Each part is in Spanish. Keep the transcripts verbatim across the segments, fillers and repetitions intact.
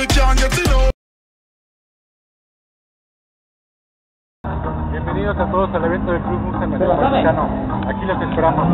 Bienvenidos a todos al evento del Club Mustang Metropolitano. Aquí los esperamos.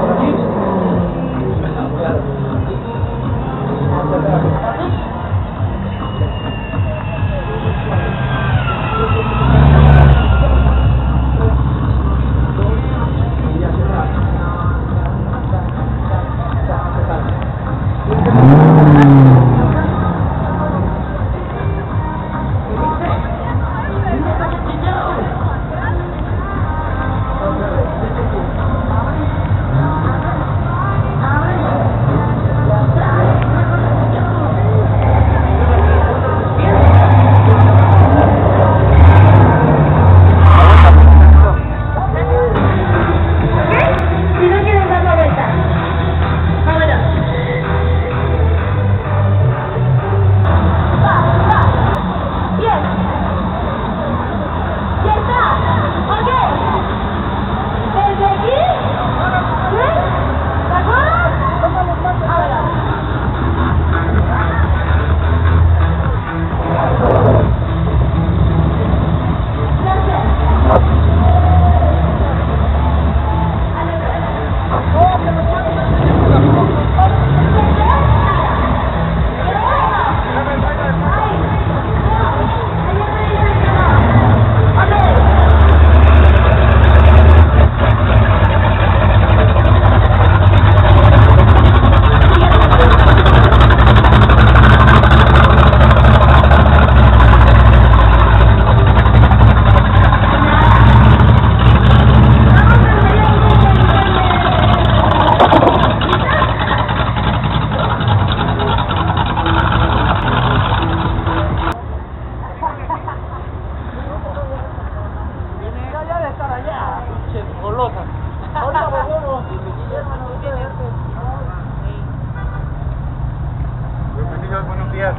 Bienvenidos, buenos días.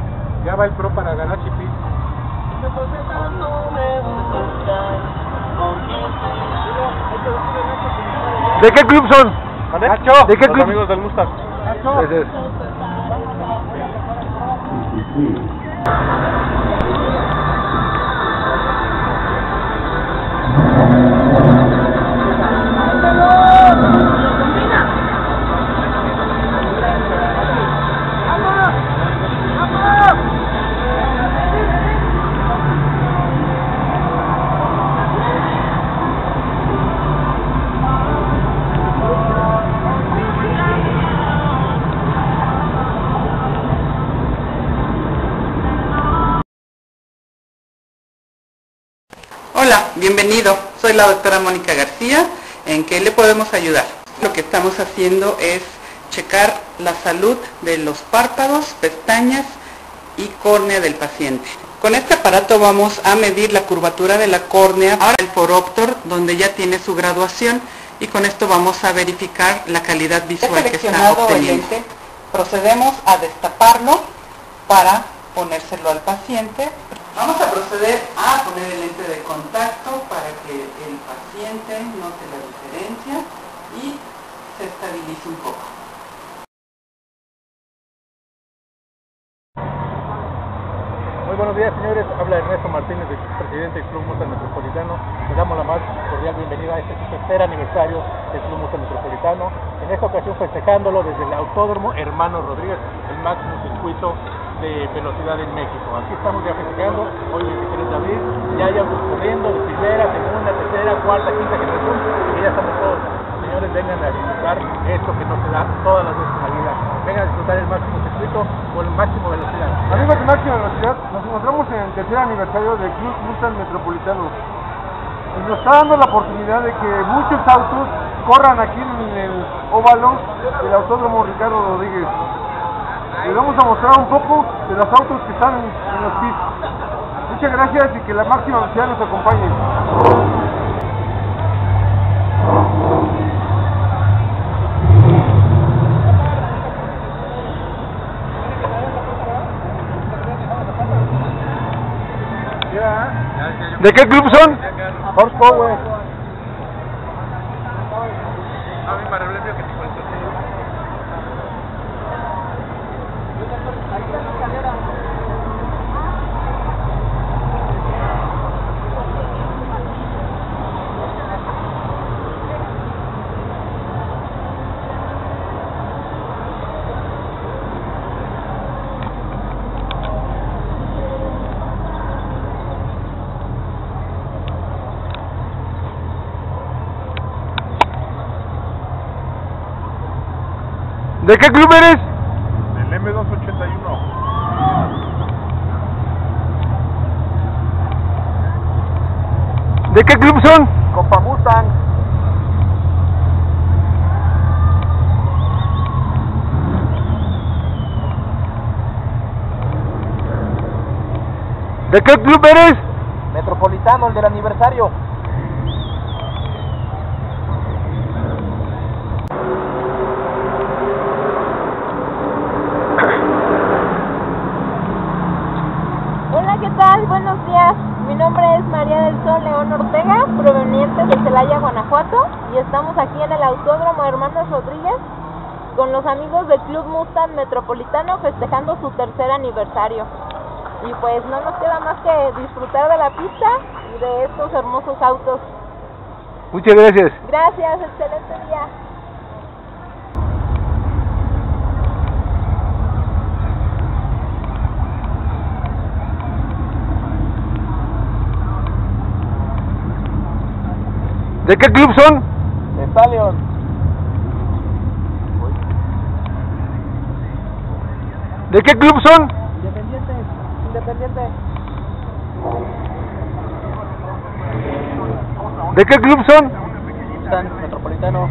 Ya va el pro para ganar chipis. ¿De qué club son? Nacho, ¿de qué club? Los amigos del Mustang. Nacho. Ese es. Hola, bienvenido. Soy la doctora Mónica García. ¿En qué le podemos ayudar? Lo que estamos haciendo es checar la salud de los párpados, pestañas y córnea del paciente. Con este aparato vamos a medir la curvatura de la córnea, ahora el foróptor, donde ya tiene su graduación, y con esto vamos a verificar la calidad visual que está obteniendo. El lente, procedemos a destaparlo para ponérselo al paciente. Vamos a proceder a poner el lente de contacto para que el paciente note la diferencia y se estabilice un poco. Muy buenos días, señores. Habla Ernesto Martínez, presidente del Club Mustang Metropolitano. Le damos la más cordial bienvenida a este tercer aniversario del Club Mustang Metropolitano. En esta ocasión festejándolo desde el Autódromo Hermano Rodríguez, el máximo circuito de velocidad en México. Aquí estamos ya festejando, hoy veintitrés de abril, ya hay autos corriendo de primera, segunda, tercera, cuarta, quinta generación, y ya estamos todos. Señores, vengan a disfrutar esto que no se da todas las veces en la vida. Vengan a disfrutar el máximo circuito o el máximo velocidad. Amigos de Máxima Velocidad, nos encontramos en el tercer aniversario del Club Mustang Metropolitano. Y nos está dando la oportunidad de que muchos autos corran aquí en el óvalo del Autódromo Ricardo Rodríguez. Les vamos a mostrar un poco de los autos que están en, en los pits. Muchas gracias y que la máxima velocidad nos acompañe. ¿De qué club son? Horsepower. A mí me arreglé que te cuento. ¿De qué club eres? Del eme doscientos ochenta y uno. ¿De qué club son? Copa Mustang. ¿De qué club eres? Metropolitano, el del aniversario. Hola, ¿qué tal? Buenos días. Mi nombre es María del Sol León Ortega, proveniente de Celaya, Guanajuato, y estamos aquí en el Autódromo Hermanos Rodríguez con los amigos del Club Mustang Metropolitano festejando su tercer aniversario. Y pues no nos queda más que disfrutar de la pista y de estos hermosos autos. Muchas gracias. Gracias, excelente día. ¿De qué club son? Stallion. ¿De qué club son? Independiente. Independiente. ¿De qué club son? Mustang Metropolitano.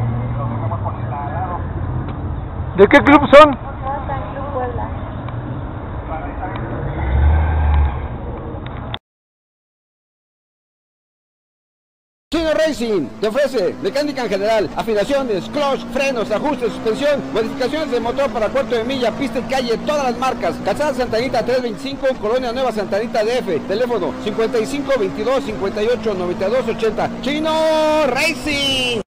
¿De qué club son? Mustang Club Puebla. Chino Racing te ofrece mecánica en general, afinaciones, clutch, frenos, ajustes, suspensión, modificaciones de motor para cuarto de milla, pista y calle, todas las marcas. Calzada Santa Anita trescientos veinticinco, Colonia Nueva Santa Anita D F. Teléfono cincuenta y cinco veintidós cincuenta y ocho noventa y dos ochenta. Chino Racing.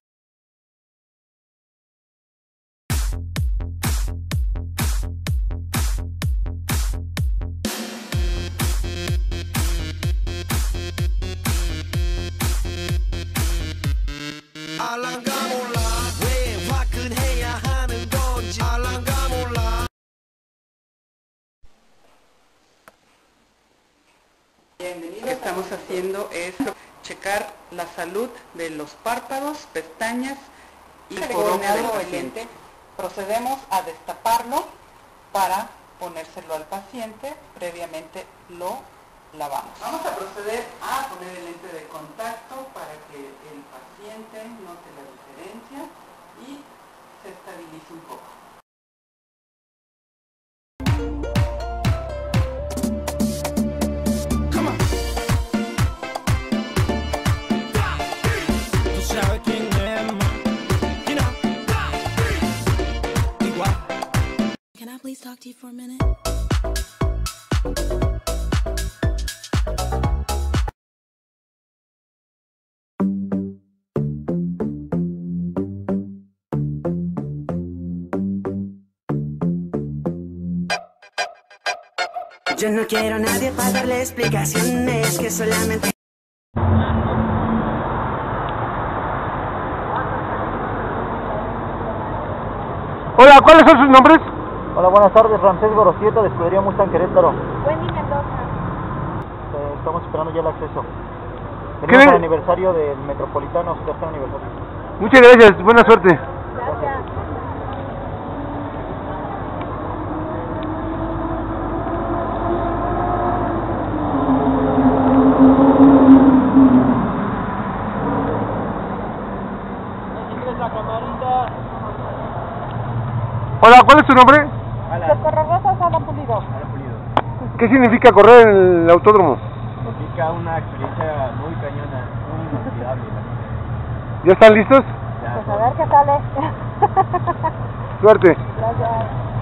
Lo que estamos haciendo es checar la salud de los párpados, pestañas y corona del paciente. Procedemos a destaparlo para ponérselo al paciente, previamente lo lavamos. Vamos a proceder a poner el lente de contacto para que el paciente note la diferencia y se estabilice un poco. Can I please talk to you for a minute? Yo no quiero a nadie para darle explicaciones, que solamente... Hola, ¿cuáles son sus nombres? Hola, buenas tardes. Ramsés Gorosieto, de Escudería Mustang Querétaro. Wendy Mendoza. Eh, estamos esperando ya el acceso. ¿Qué Tenemos ven? el aniversario del Metropolitano, su tercer aniversario. Muchas gracias, buena suerte. Gracias. Hola, ¿cuál es tu nombre? Socorro Rosa Sala Pulido. ¿Qué significa correr en el autódromo? Significa una experiencia muy cañona, muy inolvidable. ¿Ya están listos? Pues a ver qué sale. Suerte. Gracias.